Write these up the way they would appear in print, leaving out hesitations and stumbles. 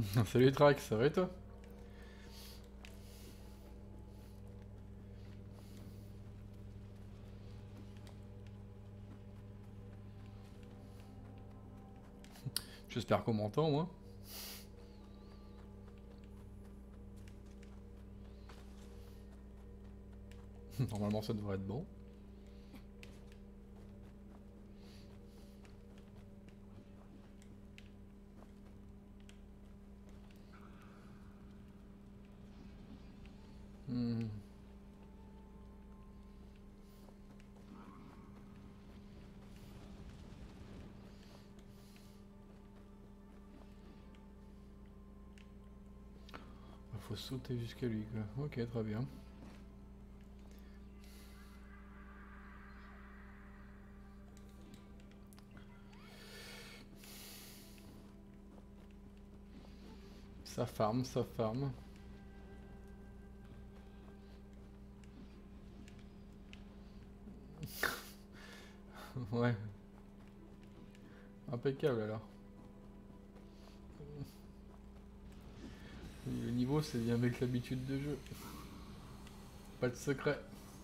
Salut Trax, ça va et toi? J'espère qu'on m'entend moi. Normalement ça devrait être bon. Hmm. Faut sauter jusqu'à lui quoi. Ok, très bien. Ça farm, ça farm. Ouais. Impeccable alors. Le niveau c'est bien avec l'habitude de jeu. Pas de secret.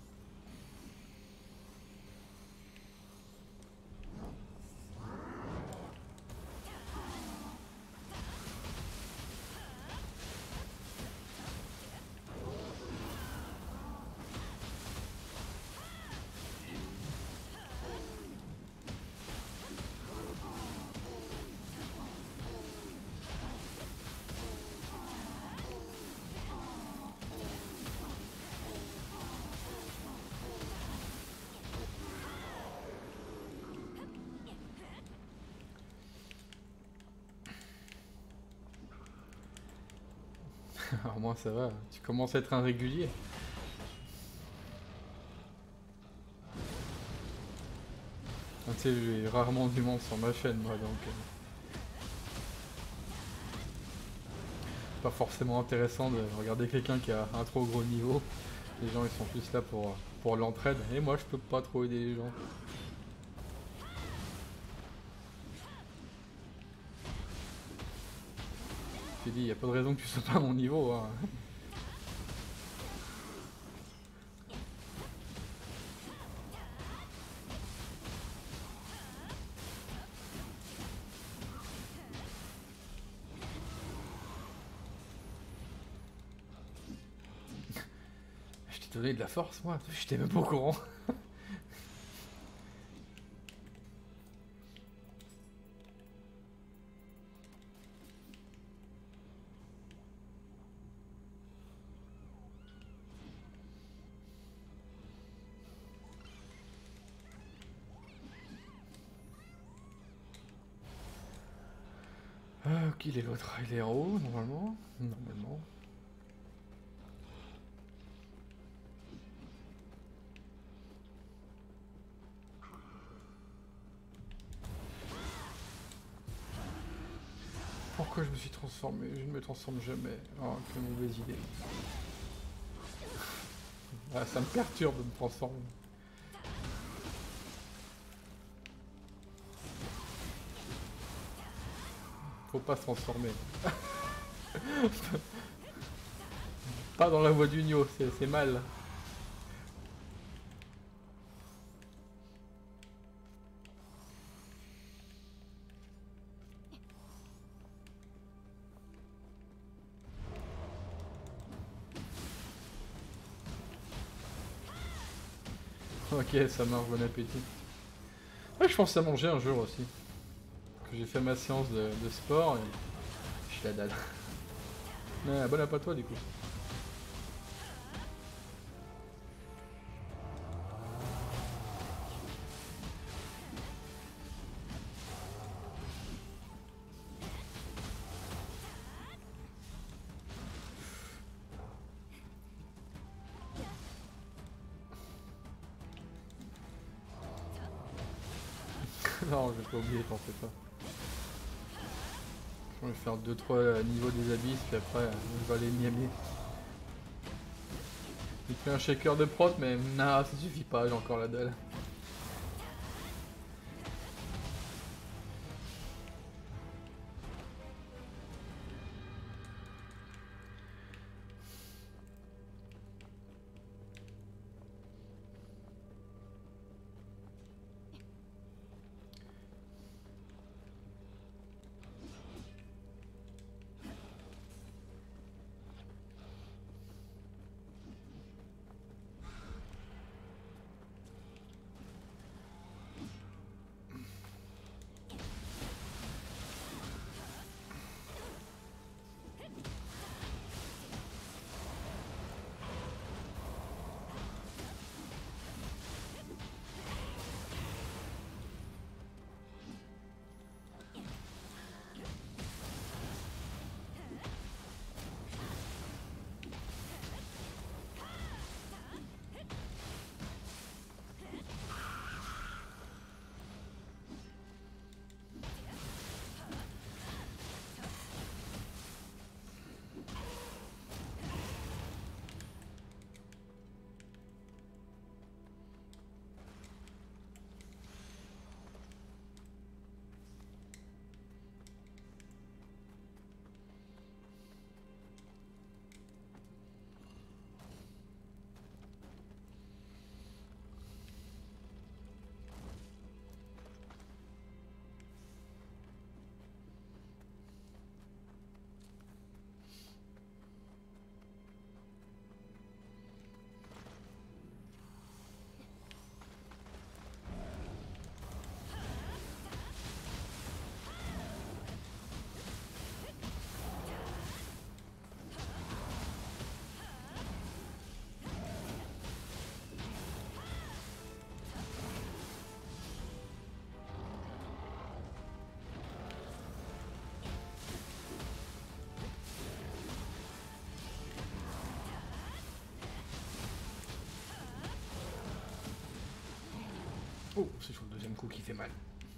Alors moi ça va, tu commences à être un régulier. Ah, tu sais, j'ai rarement du monde sur ma chaîne moi donc... pas forcément intéressant de regarder quelqu'un qui a un trop gros niveau. Les gens ils sont plus là pour l'entraide. Et moi je peux pas trop aider les gens. J'ai dit, y a pas de raison que tu sois pas à mon niveau. Hein. Je t'ai donné de la force moi, j'étais même pas au courant. Ah, ok, il est l'autre, il est en haut normalement. Normalement. Pourquoi je me suis transformé? Je ne me transforme jamais. Oh, quelle mauvaise idée. Ah, ça me perturbe de me transformer. Faut pas se transformer. Pas dans la voie du Nio, c'est mal. Ok, ça marche, bon appétit. Ouais, je pense à manger un jour aussi. Que j'ai fait ma séance de sport et je suis la dalle. Ouais, bon appétit à toi du coup. Non, je vais pas oublier, t'en fais pas. Je vais faire 2-3 niveaux des abysses, puis après, je vais aller miamer. Il te fait un shaker de prot, mais non, ça suffit pas, j'ai encore la dalle. Oh, c'est sur le deuxième coup qui fait mal.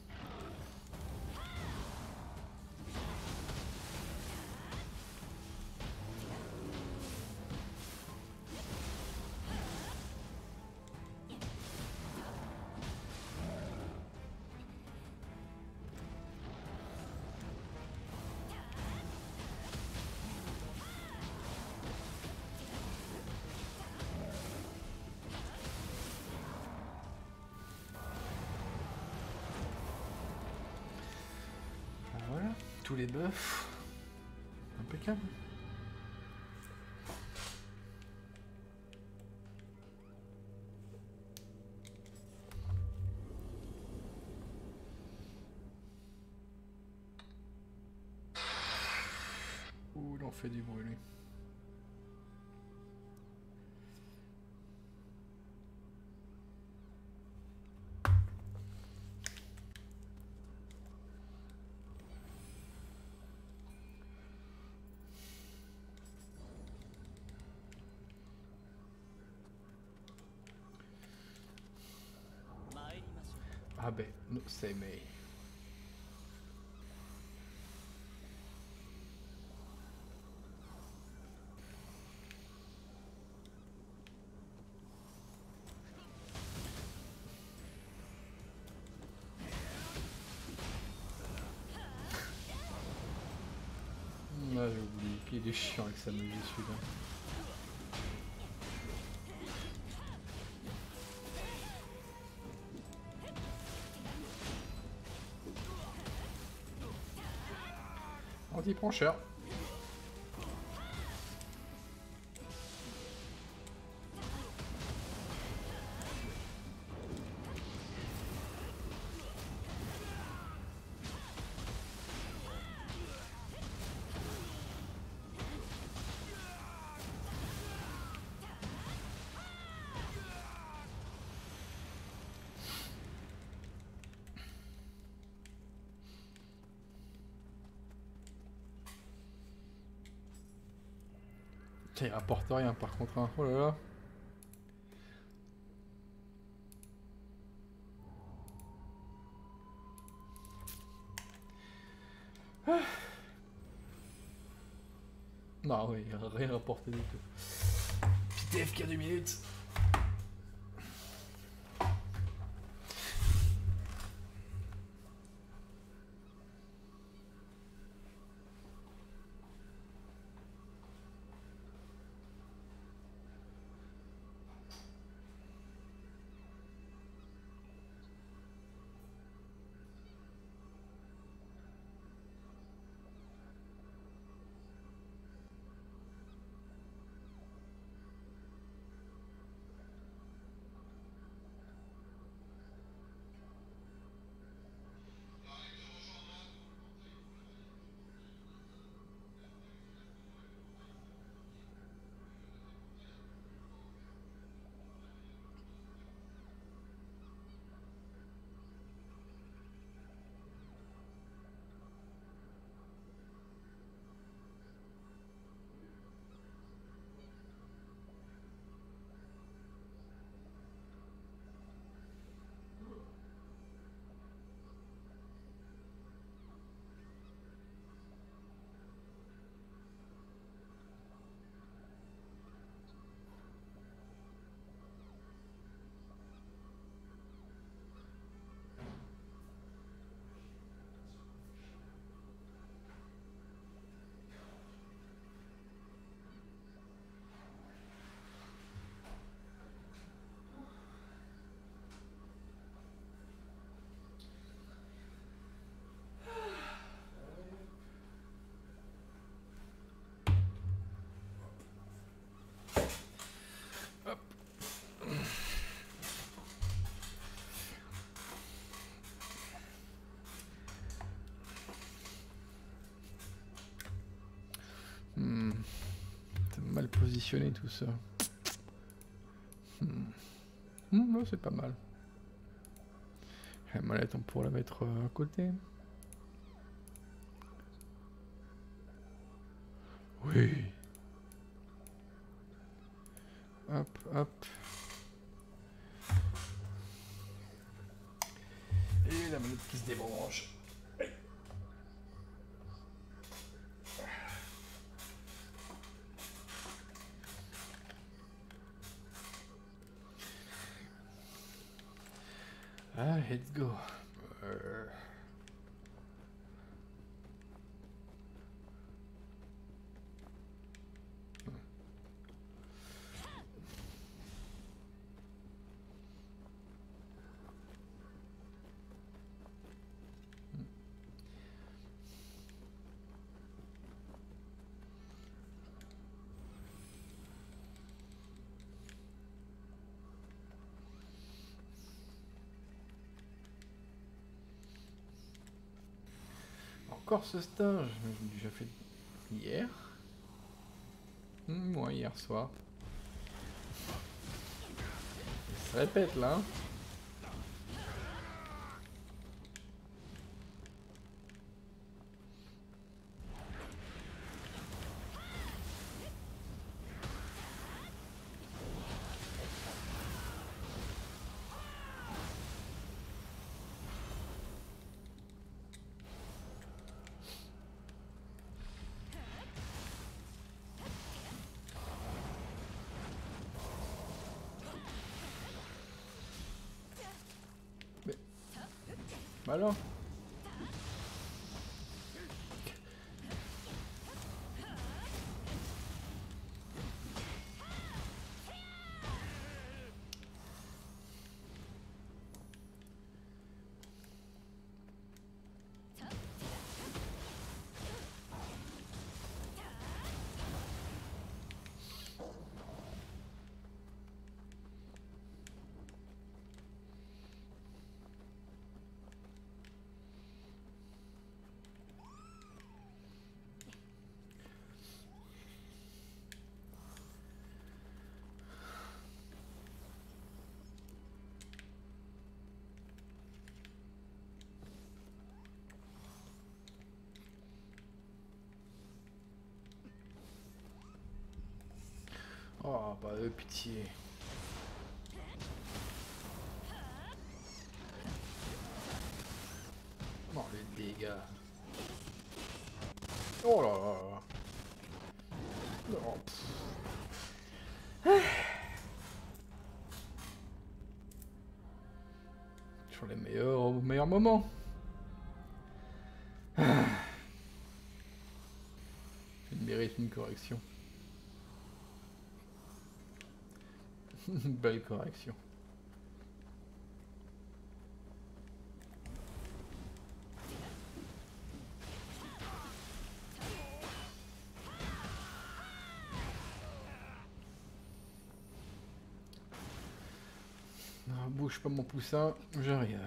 Voilà, tous les buffs. Impeccable. Ouh, il en fait du bruit lui. Ah ben, no, c'est mais. Ah, j'ai oublié qu'il est chiant avec sa magie celui-là. On t'y prend cher. Tiens, il rapporte rien par contre. Hein. Oh là là. Ah. Non, oui, il a rien rapporté du tout. Petit FK 2 minutes. C'est mal positionné tout ça. Ouais, c'est pas mal. La mallette, on pourrait la mettre à côté. Oui. Hop, hop. Et la manette qui se débranche. Ah, let's go. Encore ce stage, j'ai déjà fait hier. Ouais, hier soir. Ça se répète là. Hein. Mais... Bah alors. Oh bah pitié. Oh les dégâts. Oh là là là. Oh, sur les meilleurs moments. Il mérite une correction. Une belle correction. Non, bouge pas mon poussin, j'arrive.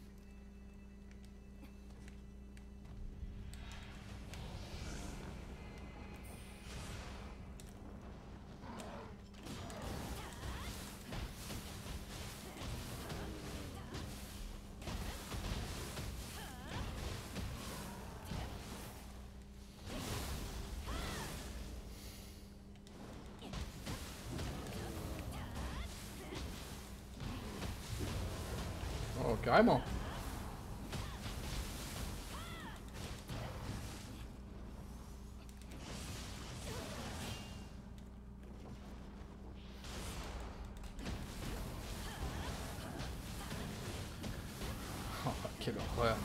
Oh, carrément. Oh, quelle horreur.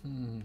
Hmm.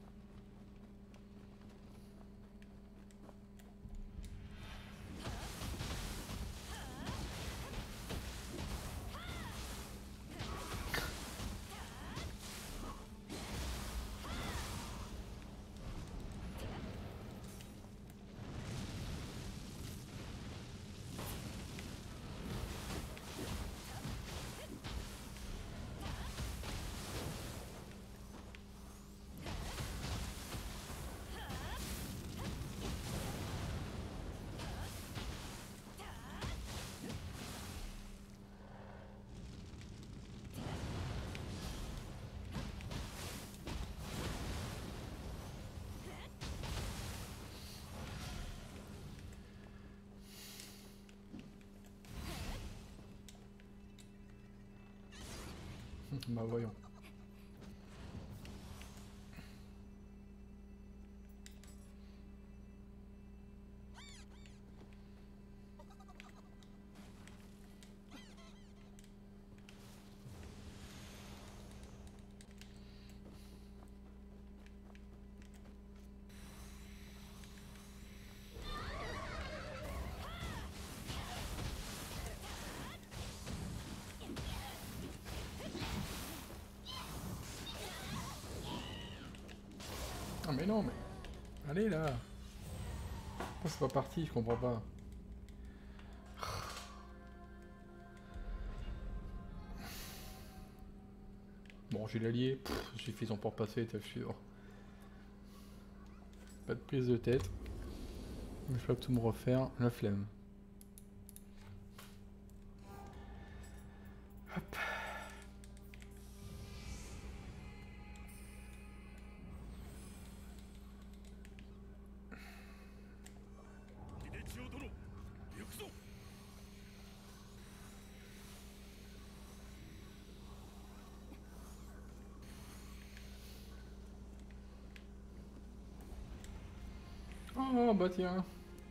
Bah voyons. Ah mais non mais... Allez là. Pourquoi c'est pas parti, je comprends pas. Bon, j'ai l'allié, j'ai fait son pour passer, étape suivante. Pas de prise de tête. Je vais pas tout me refaire, la flemme. Hop. Oh bah tiens.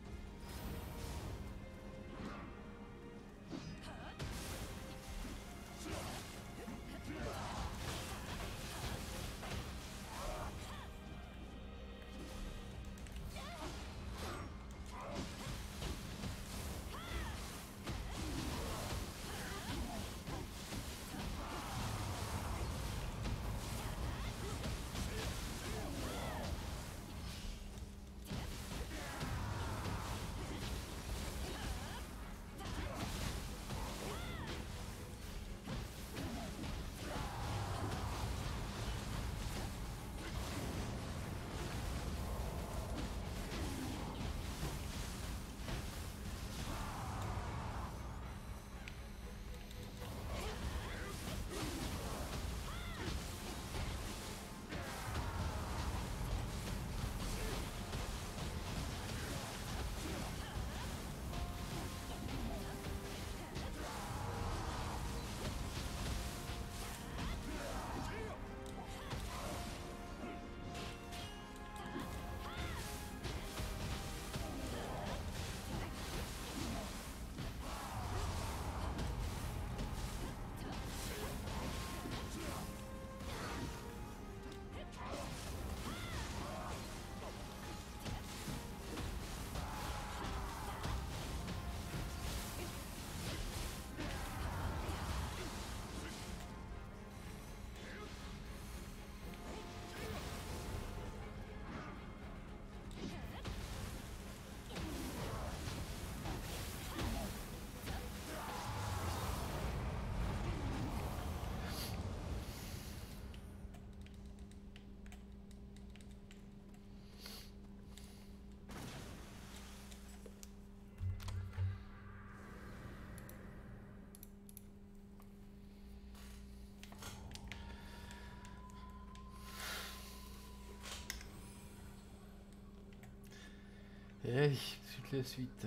Et suite la suite.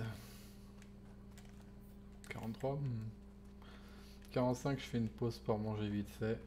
43. 45, je fais une pause pour manger vite fait.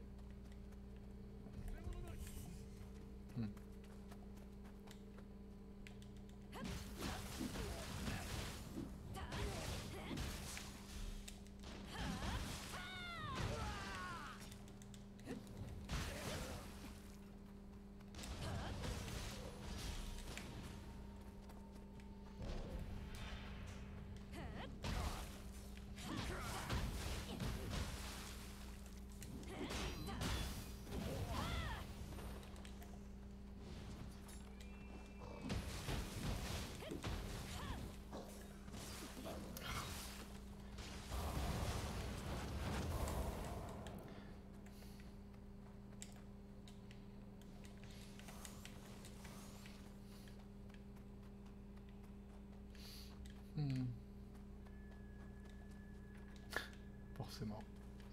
c'est mort.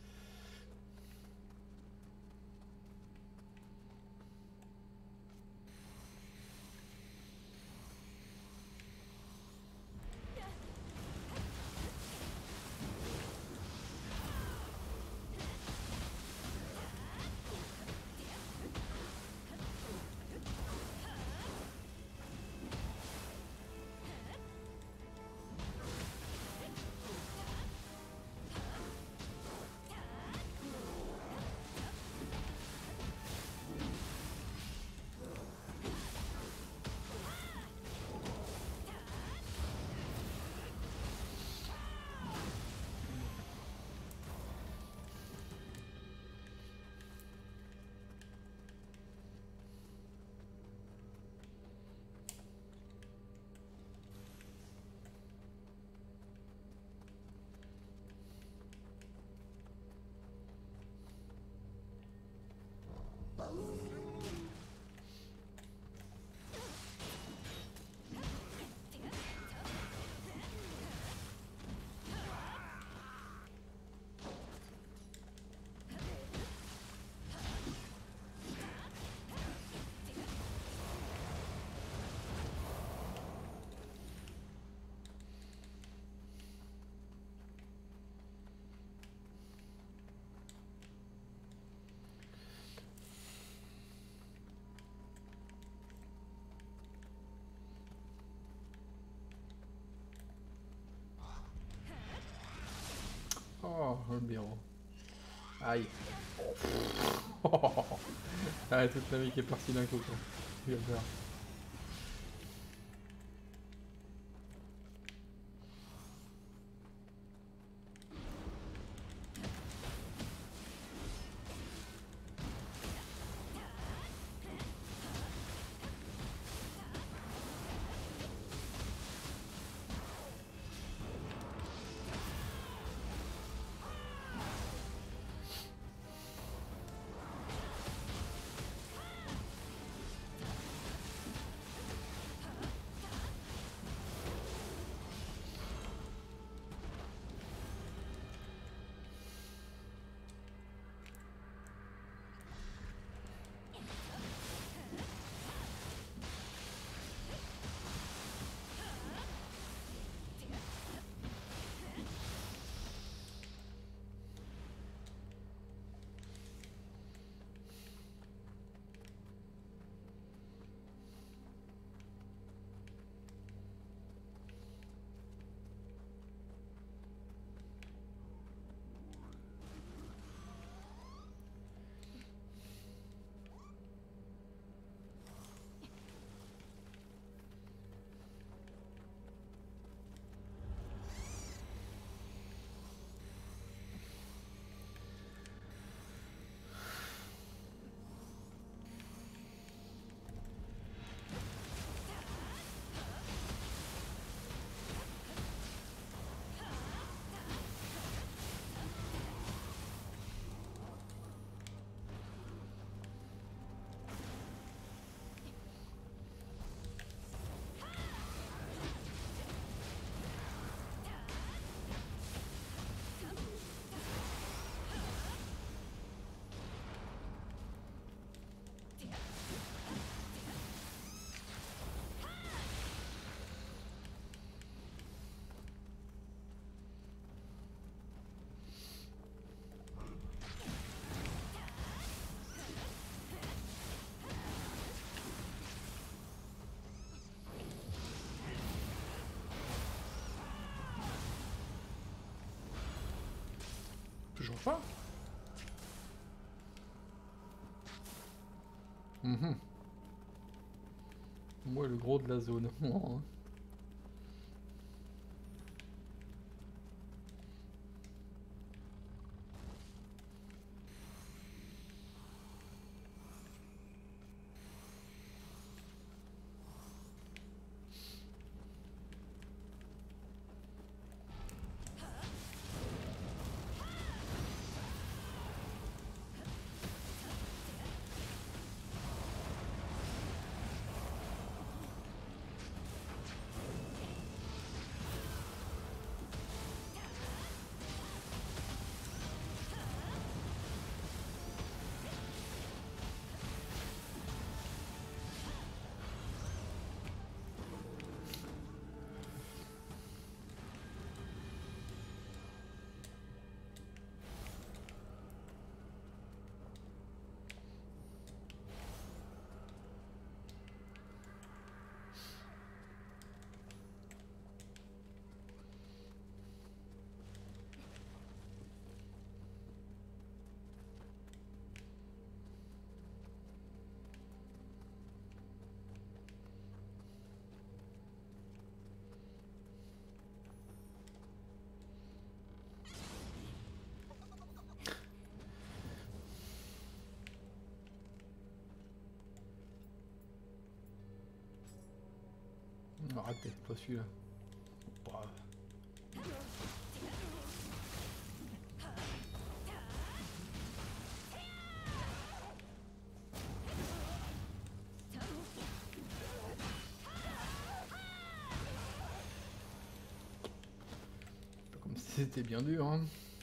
Oh, le bureau. Aïe. Ah, toute la vie qui est partie d'un coup, quoi. J'ai peur. Toujours pas. Moi, le gros de la zone. raté, pas celui-là. Bravo. Pas comme si c'était bien dur, hein.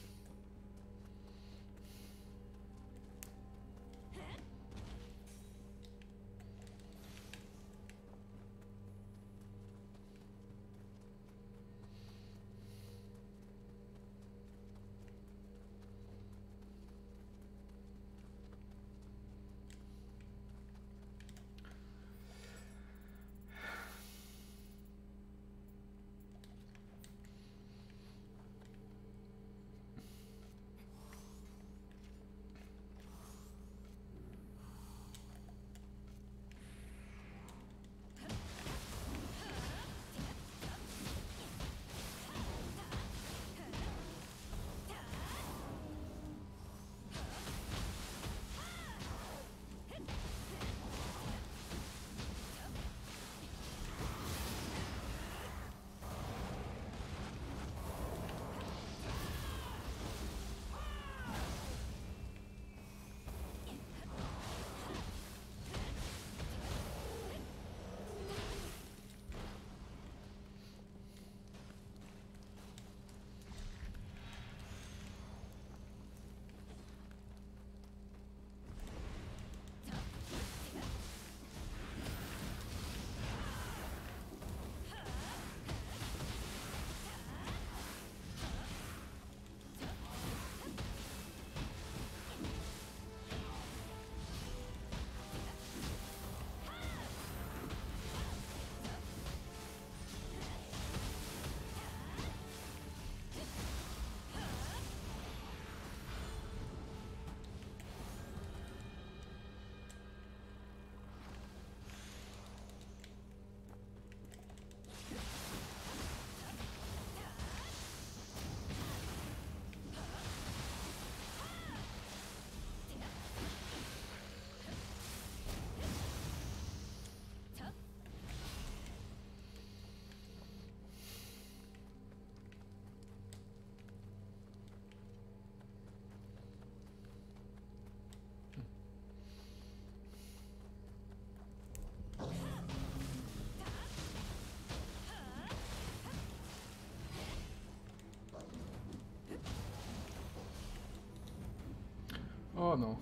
Oh non.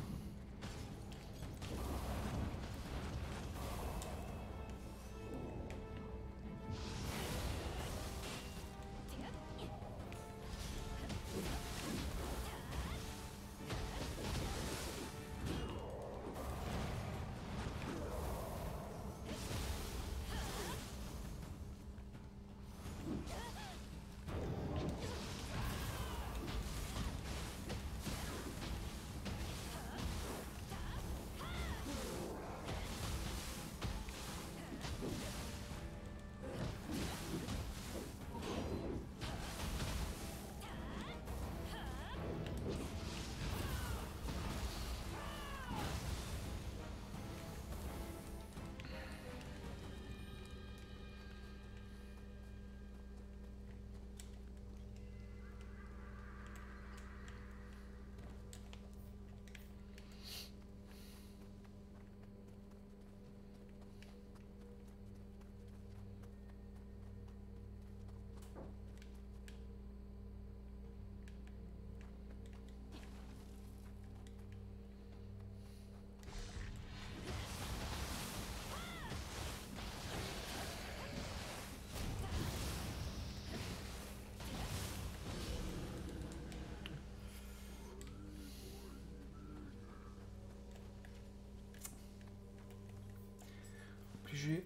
Obligé.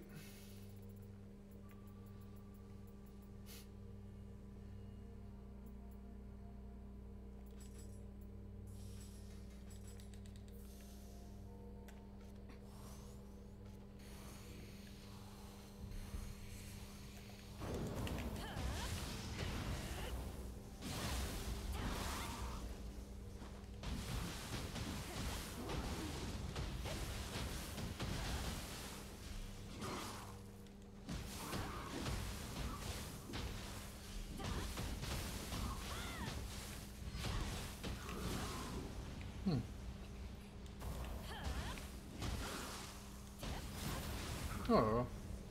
Oh là là.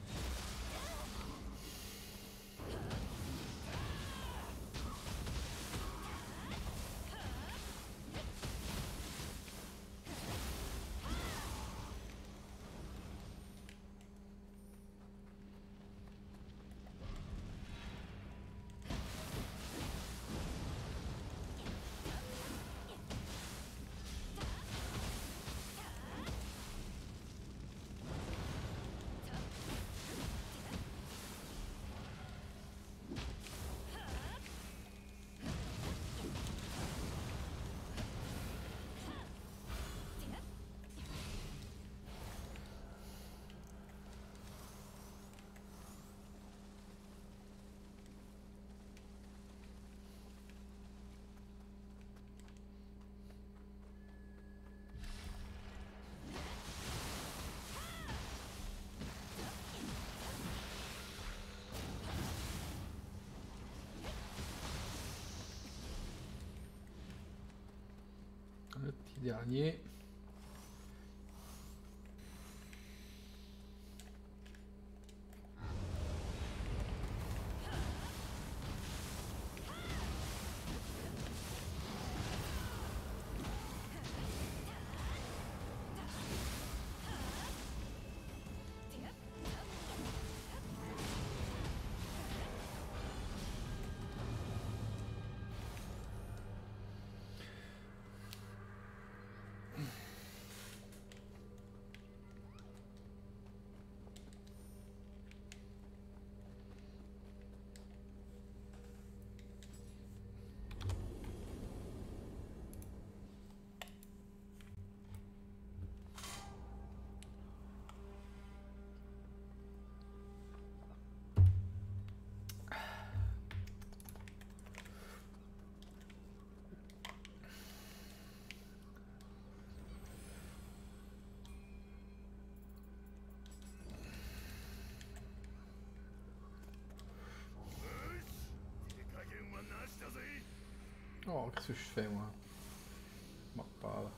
Le petit dernier. Oh, qu'est-ce que je fais moi? Bon, pas grave.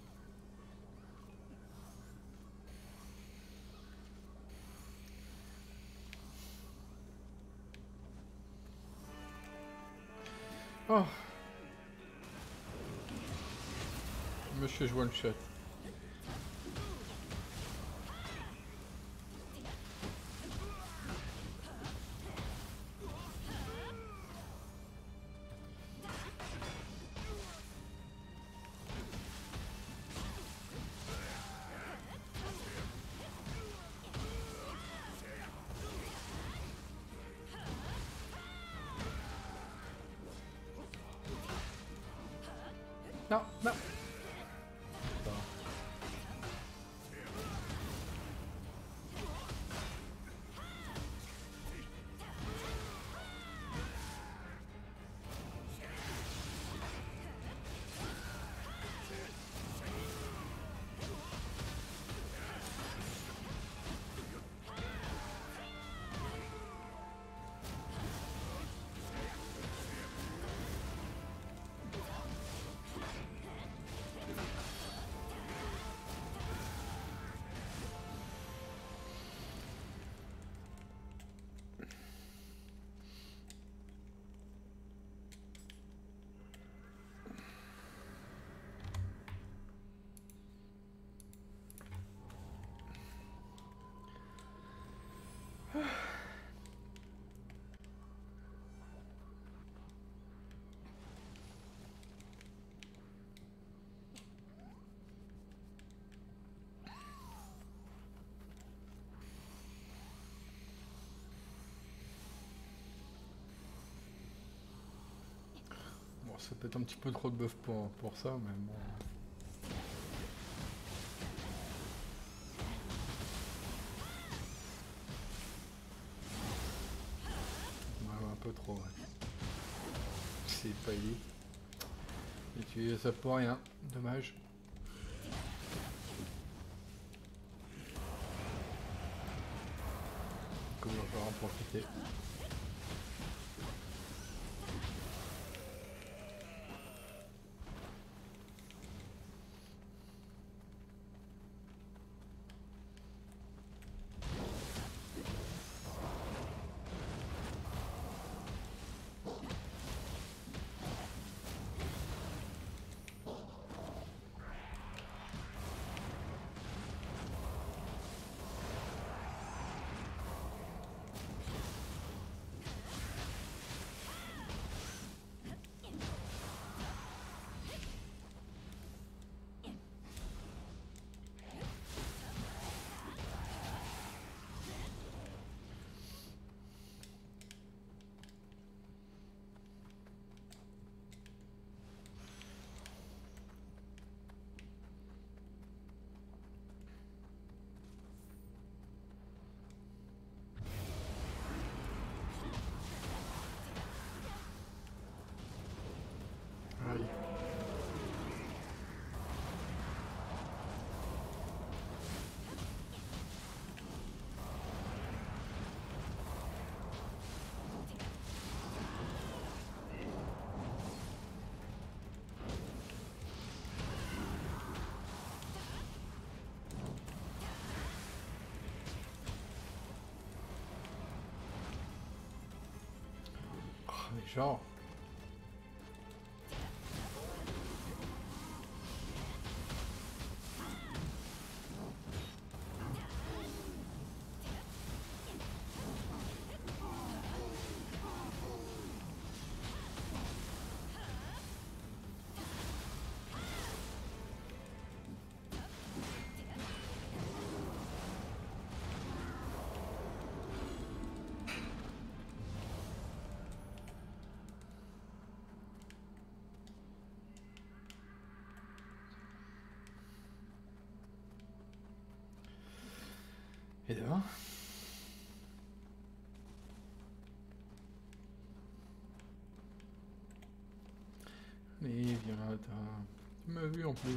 Oh! Monsieur, je vois le shot. Non, non. Bon, c'est peut-être un petit peu trop de buff pour ça, mais bon. Ouais, un peu trop, ouais. C'est pas élite. Utiliser ça pour rien, dommage. Donc on va falloir en profiter. mais genre... Et demain? Mais viens là, tu m'as vu en plus.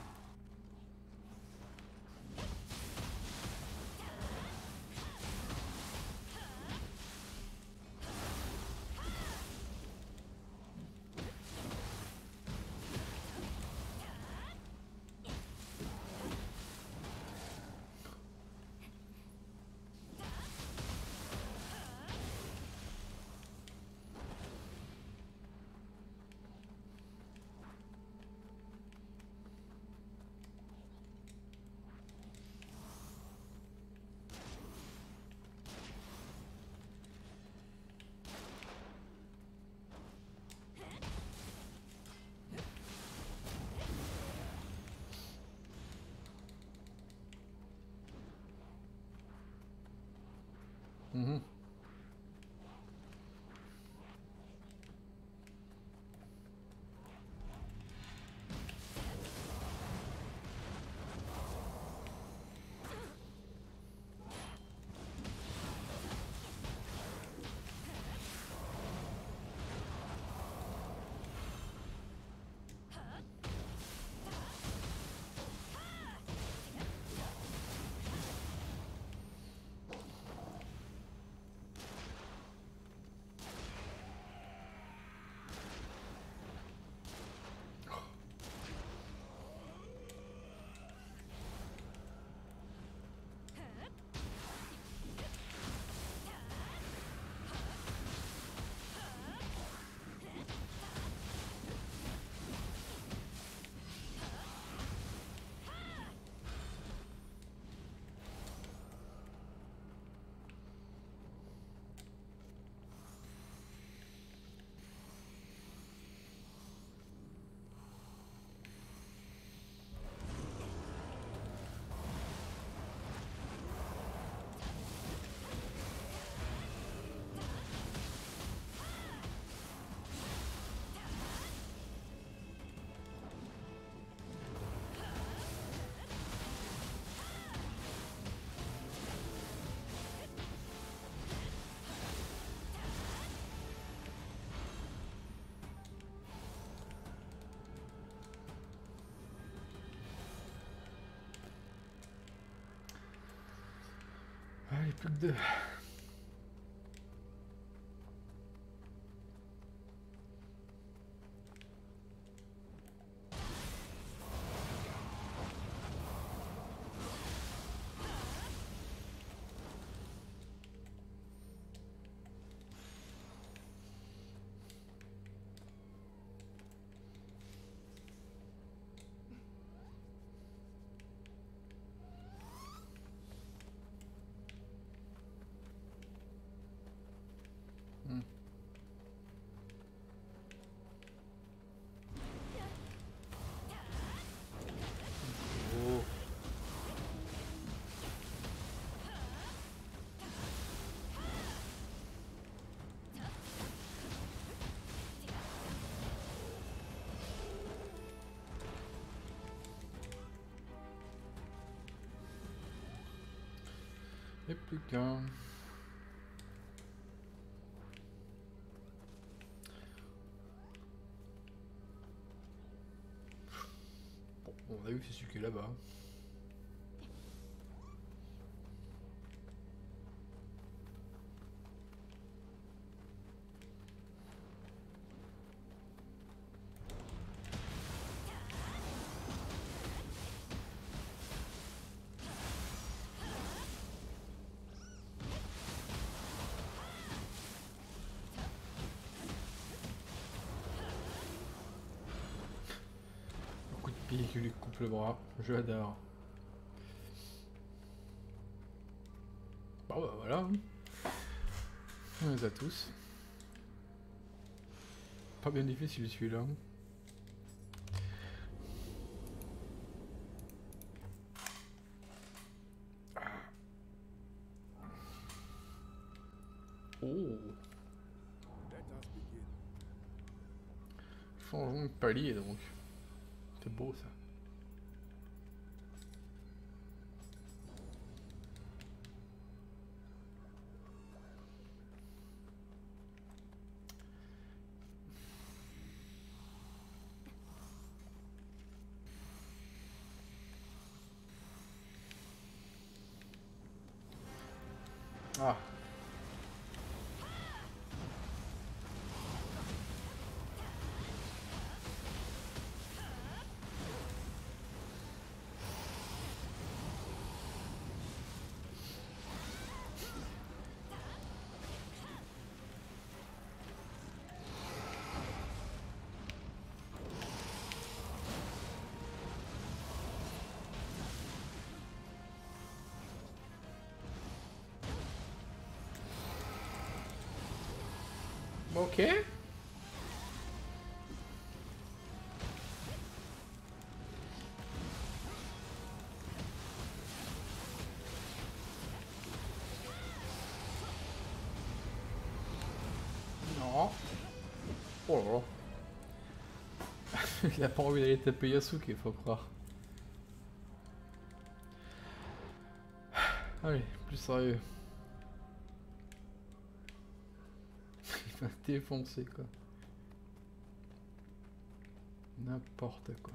Mhm. Allez, plus que deux. Hmm. Oh. Et plus qu'un. Bon, on a vu que c'est celui qui est là-bas. Puis qui lui coupe le bras. Je l'adore. Bon bah voilà. Hein. On les a tous. Pas bien difficile celui-là. Oh. Changement de palier donc. C'est beau ça. Ah. Ok. Non. Oh là là. Il a pas envie d'aller taper Yasuke, il faut croire. Allez, plus sérieux. Il m'a défoncé quoi. N'importe quoi.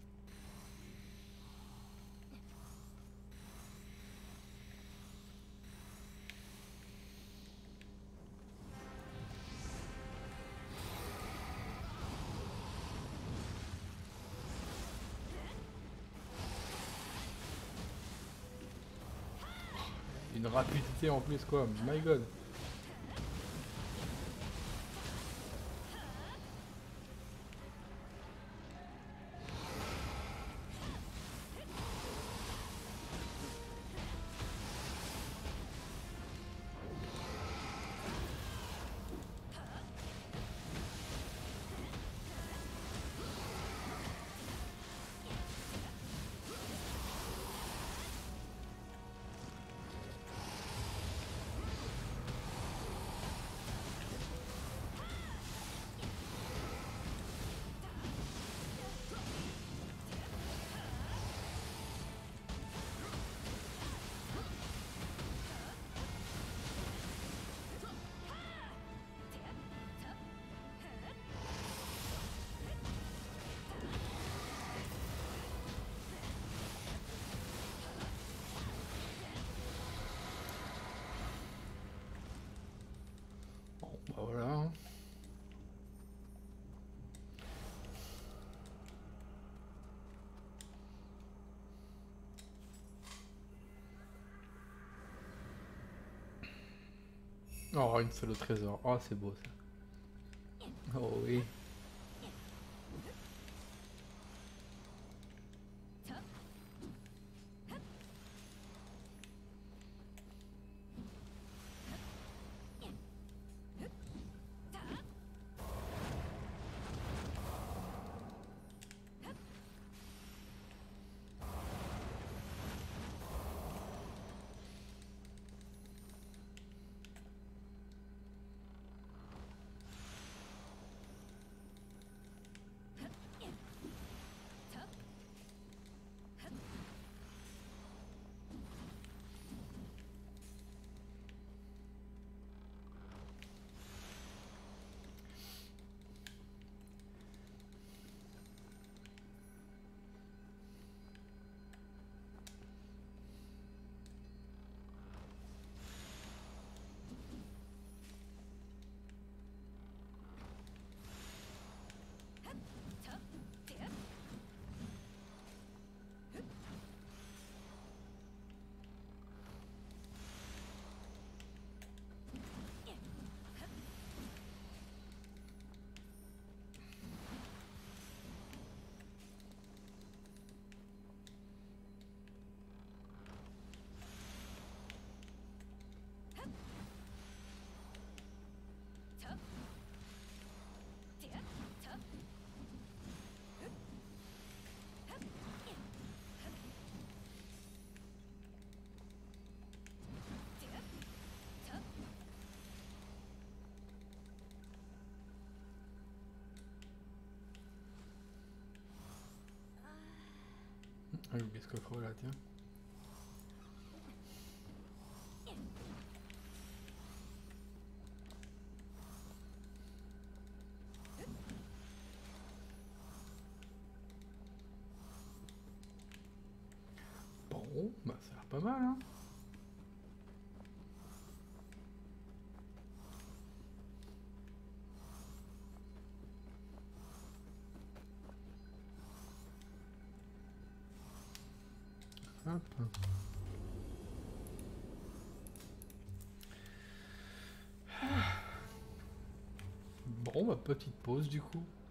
Une rapidité en plus quoi, my god. Bon bah voilà. Oh, une seule au trésor. Oh, c'est beau ça. Oh oui. Ah, j'ai oublié ce coffre là, tiens. Bon, bah ça a l'air pas mal, hein. Hop. Bon, bah petite pause du coup.